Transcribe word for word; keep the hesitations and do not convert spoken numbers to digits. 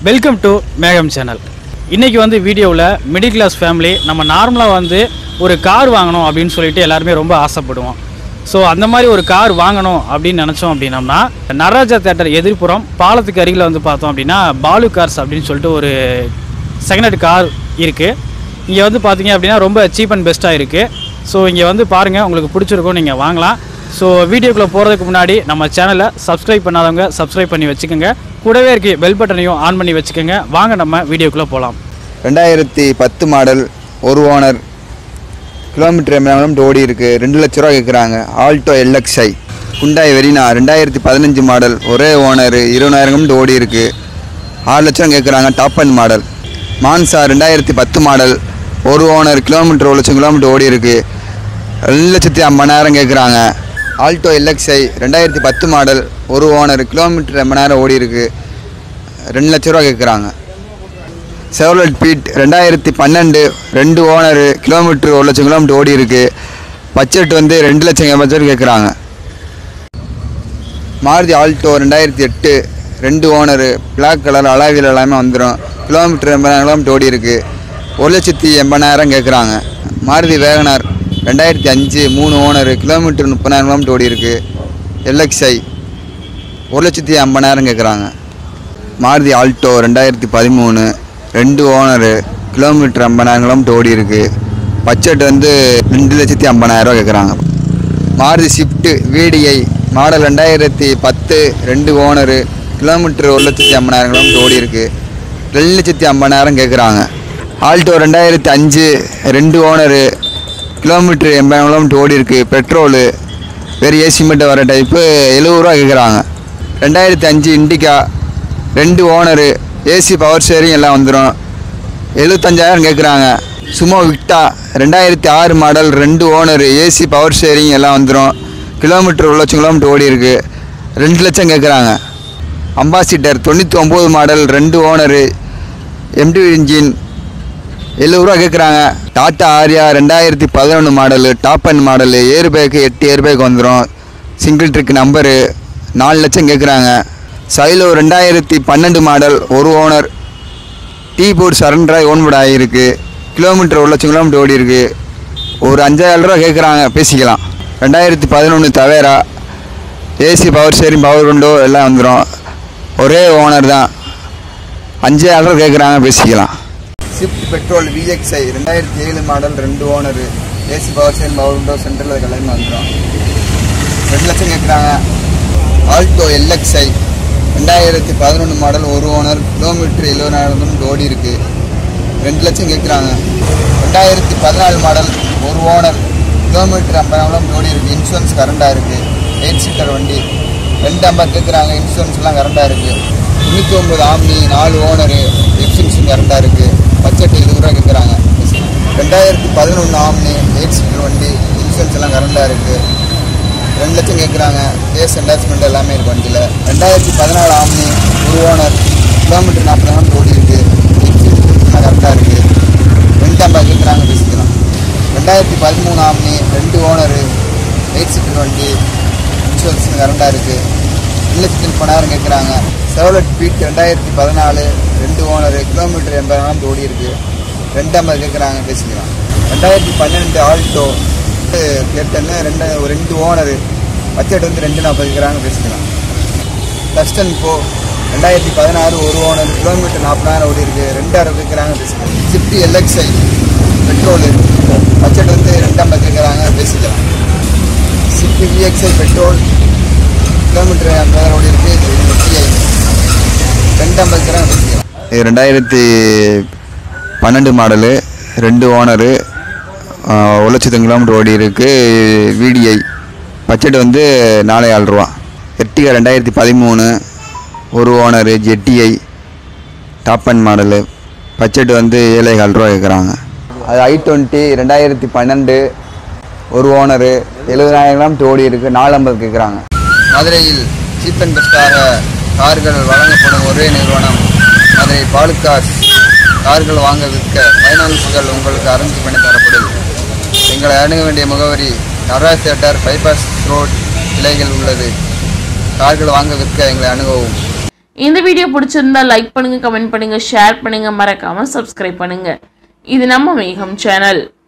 Welcome to மேகம் channel. இன்றைக்கி வந்து வீடியோவில் மிடில் கிளாஸ் ஃபேமிலி நம்ம நார்மலாக வந்து ஒரு கார் வாங்கணும் அப்படின்னு சொல்லிட்டு எல்லாருமே ரொம்ப ஆசைப்படுவோம். ஸோ அந்த மாதிரி ஒரு கார் வாங்கணும் அப்படின்னு நினச்சோம் அப்படின்னம்னா நடராஜா தேட்டர் எதிர்ப்புறம் பாலத்துக்கு அருகில் வந்து பார்த்தோம் அப்படின்னா பாலு கார்ஸ் அப்படின்னு சொல்லிட்டு ஒரு செகண்ட் ஹேண்ட் கார் இருக்குது. இங்கே வந்து பார்த்தீங்க அப்படின்னா ரொம்ப சீப் அண்ட் பெஸ்ட்டாக இருக்குது. ஸோ இங்கே வந்து பாருங்கள், உங்களுக்கு பிடிச்சிருக்கும், நீங்கள் வாங்கலாம். ஸோ வீடியோக்குள்ளே போகிறதுக்கு முன்னாடி நம்ம சேனலை சப்ஸ்கிரைப் பண்ணாதவங்க சப்ஸ்கிரைப் பண்ணி வச்சுக்கோங்க. கூடவே இருக்க பெல் பட்டனையும் ஆன் பண்ணி வச்சுக்கோங்க. வாங்க நம்ம வீடியோக்குள்ளே போகலாம். ரெண்டாயிரத்தி பத்து மாடல், ஒரு ஓனர், கிலோமீட்டர் எம்எம் ஓடி இருக்குது. ரெண்டு லட்ச ரூபா கேட்குறாங்க. ஆல்டோ எல்எக்ஸ்ஐ குண்டாய் வெரினா ரெண்டாயிரத்தி பதினஞ்சு மாடல், ஒரே ஓனர், இருபதாயிரம் ஓடி இருக்குது. ஆறு லட்சம் கேட்குறாங்க. Top and model. மான்சா ரெண்டாயிரத்தி பத்து மாடல், ஒரு ஓனர், கிலோமீட்டர் ஒரு லட்சம் கிலோமீட்டர் ஓடி இருக்குது. ரெண்டு லட்சத்தி ஐம்பதாயிரம் கேட்குறாங்க. ஆல்டோ எல்எக்ஸ்ஐ ரெண்டாயிரத்தி பத்து மாடல், ஒரு ஓனர், கிலோமீட்டர் எண்பதாயிரம் ஓடி இருக்குது. ரெண்டு லட்ச ரூபா கேட்குறாங்க. செவலட் பீட் ரெண்டாயிரத்தி பன்னெண்டு, ரெண்டு ஓனரு, கிலோமீட்டர் ஒரு லட்சம் கிலோமீட்டர் ஓடி இருக்குது. பட்ஜெட் வந்து ரெண்டு லட்சம் பட்ஜெட் கேட்குறாங்க. மாருதி ஆல்டோ ரெண்டாயிரத்தி எட்டு, ரெண்டு ஓனரு, பிளாக் கலர் அலாவில் எல்லாமே வந்துடும். கிலோமீட்டர் எண்பதாயிரம் கிலோமீட்டர் ஓடி இருக்குது. ஒரு லட்சத்தி எண்பதாயிரம் கேட்குறாங்க. மாருதி வேகனார் ரெண்டாயிரத்தி அஞ்சு, மூணு ஓனரு, கிலோமீட்டர் முப்பதாயிரம் கிலோமீட்டர் ஓடி இருக்குது. எல்எக்ஸ்ஐ ஒரு லட்சத்தி ஐம்பதாயிரம் கேட்குறாங்க. மாருதி ஆல்டோ ரெண்டாயிரத்தி பதிமூணு, ரெண்டு ஓனரு, கிலோமீட்டர் ஐம்பதாயிரம் கிலோமீட்டர் ஓடி இருக்குது. பட்ஜெட் வந்து ரெண்டு லட்சத்தி ஐம்பதாயிரரூவா கேட்குறாங்க. மாருதி ஷிஃப்ட்டு விடிஐ மாடல் ரெண்டாயிரத்தி பத்து, ரெண்டு ஓனரு, கிலோமீட்டர் ஒரு லட்சத்தி ஐம்பதாயிரம் கிலோமீட்டர் ஓடி இருக்குது. ரெண்டு லட்சத்தி ஐம்பதாயிரம் கேட்குறாங்க. ஆல்டோ ரெண்டாயிரத்தி அஞ்சு, ரெண்டு ஓனரு, கிலோமீட்டர் எண்பதாயிரம் கிலோமீட்டர் ஓடி இருக்குது. பெட்ரோலு, வெறும் ஏசி மட்டும் வர டைப்பு, எழுபது ரூபா கேட்குறாங்க. ரெண்டாயிரத்தி அஞ்சு இண்டிகா, ரெண்டு ஓனரு, ஏசி பவர் ஷேரிங் எல்லாம் வந்துடும். எழுபத்தஞ்சாயிரம் கேட்குறாங்க. சுமோ விக்டா ரெண்டாயிரத்தி ஆறு மாடல், ரெண்டு ஓனரு, ஏசி பவர் ஷேரிங் எல்லாம் வந்துடும். கிலோமீட்டர் ஒரு லட்சம் கிலோமீட்டர் ஓடி இருக்குது. ரெண்டு லட்சம் கேட்குறாங்க. அம்பாசிடர் தொண்ணூற்றி ஒம்பது மாடல், ரெண்டு ஓனரு, எம்டி இன்ஜின், எழுபது ரூபா கேட்குறாங்க. டாட்டா ஆரியா ரெண்டாயிரத்தி பதினொன்று model, top end model, air bag எட்டு ஏர் பேக் வந்துடும். சிங்கிள் ட்ரிக் நம்பரு, நாலு லட்சம் கேட்குறாங்க. சைலோ ரெண்டாயிரத்தி பன்னெண்டு மாடல், ஒரு ஓனர், டீ போர்டு சரண்டராக ஓன்போர்டு ஆகிருக்கு. கிலோமீட்டர் ஒரு லட்சம் கிலோமீட்டர் ஓடி இருக்குது. ஒரு அஞ்சாயிரம் ரூபா கேட்குறாங்க, பேசிக்கலாம். ரெண்டாயிரத்தி பதினொன்று Tavera, AC power steering, power window எல்லாம் வந்துடும். ஒரே ஓனர் தான். அஞ்சாயிரம் ரூபா கேட்குறாங்க, பேசிக்கலாம். ஸ்விஃப்ட் பெட்ரோல் விஎக்ஸ்ஐ ரெண்டாயிரத்தி ஏழு மாடல், ரெண்டு owner, AC power steering, power window, central எல்லாமே வந்துடும். ரெண்டு லட்சம் கேட்குறாங்க. ஆல்டோ எல்எக்ஸ்ஐ ரெண்டாயிரத்தி பதினொன்று மாடல், ஒரு ஓனர், கிலோமீட்டர் எழுபதாயிரம் ஓடி இருக்குது. ரெண்டு லட்சம் கேட்குறாங்க. ரெண்டாயிரத்தி பதினாலு மாடல், ஒரு ஓனர், கிலோமீட்டர் ஐம்பதாயிரம் ஓடி இருக்குது. இன்சூரன்ஸ் கரண்டாக இருக்குது. எயிட் சீட்டர் வண்டி, ரெண்டு ஐம்பது கேட்குறாங்க. இன்சூரன்ஸ்லாம் கரண்டாக இருக்குது. தொண்ணூற்றி ஒம்பது ஆம்னி, நாலு ஓனரு, எக்ஸ்டென்ஷன் கரண்டாக இருக்குது. பட்ஜெட் எழுபது ரூபா கேட்குறாங்க. ரெண்டாயிரத்தி பதினொன்று ஆம்னி, எயிட் சீட்டர் வண்டி, இன்சூரன்ஸ் எல்லாம் கரண்டாக இருக்குது. ரெண்டு லட்சம் கேட்குறாங்க. கேஸ் அட்டாச்மெண்ட் எல்லாமே இருக்குது வண்டியில். ரெண்டாயிரத்தி பதினாலு ஆம்னி, ஒரு ஓனர், கிலோமீட்டர் நாற்பதாயிரம் ஓடி இருக்குது. எக்ஸ்டென்ஷன்லாம் கரெக்டாக இருக்குது. ரெண்டு ஐம்பது கேட்குறாங்க, பேசிக்கலாம். ரெண்டாயிரத்தி பதிமூணு ஆம்னி, ரெண்டு ஓனரு, எயிட் சீட்டர் வண்டி, இன்சூரன்ஸ் கரண்டாக இருக்குது. ரெண்டு லட்சத்தி முப்பதாயிரம் கேட்குறாங்க. செவலட் பீட் ரெண்டாயிரத்தி பதினாலு, ரெண்டு ஓனரு, கிலோமீட்டர் எண்பதாயிரம் ஓடி இருக்குது. ரெண்டு ஐம்பது கேட்குறாங்க, பேசிக்கலாம். ரெண்டாயிரத்தி பன்னெண்டு ஆல்டோ கேட்டன்னு ரெண்டு ஒரு ரெண்டு ஓனரு, பட்ஜெட் வந்து ரெண்டு நாற்பது கேட்குறாங்க, பேசிக்கலாம். டஸ்டன் போ ரெண்டாயிரத்தி பதினாறு, ஒரு ஓனர், கிலோமீட்டர் நாற்பதாயிரம் ஓடி இருக்குது. ரெண்டு அறுபது கேட்குறாங்க, பேசிக்கலாம். ஸ்விஃப்ட் எல்எக்ஸ்ஐ பெட்ரோலு, பட்ஜெட் வந்து ரெண்டு ஐம்பது கேட்குறாங்க, பேசிக்கலாம். ஸ்விஃப்ட் விஎக்ஸ்ஐ பெட்ரோல், கிலோமீட்டர் ஐம்பதாயிரம் ஓடி இருக்குது. ரெண்டு ஐம்பது கேட்குறாங்க, பேசிக்கலாம். இது ரெண்டாயிரத்தி பன்னெண்டு மாடலு, ரெண்டு ஓனரு, ஒரு லட்சத்து கிலோமீட்டர் ஓடி இருக்குது. விடிஐ, பட்ஜெட் வந்து நாலே ஆறு ரூபா. எர்டிகா ரெண்டாயிரத்தி பதிமூணு, ஒரு owner, ZDI, top end model, budget வந்து ஏழே கால் ரூபா கேட்குறாங்க. அது ஐ டுவெண்ட்டி ரெண்டாயிரத்தி பன்னெண்டு, ஒரு ஓனரு, எழுபதாயிரம் கிலோமீட்டர் ஓடி இருக்குது. நாலு ஐம்பது கேட்குறாங்க. மதுரையில் சீப் அண்ட் பெஸ்ட்டாக கார்கள் வழங்கப்படும் ஒரே நிறுவனம் மதுரை பாலு கார்ஸ். கார்கள் வாங்க விற்க ஃபைனான்ஸ்கள் உங்களுக்கு அரேஞ்ச் பண்ணி தரப்படுது. எங்களை அணுக வேண்டிய முகவரி நடராஜ் தேட்டர், பைபாஸ் ரோட் கிளைகள் உள்ளது. கார்கள் வாங்க விற்க எங்களை அணுகவும். இந்த வீடியோ பிடிச்சிருந்தா லைக் பண்ணுங்க, கமெண்ட் பண்ணுங்க, ஷேர் பண்ணுங்க, மறக்காம சப்ஸ்கிரைப் பண்ணுங்க. இது நம்ம மேகம் சேனல்.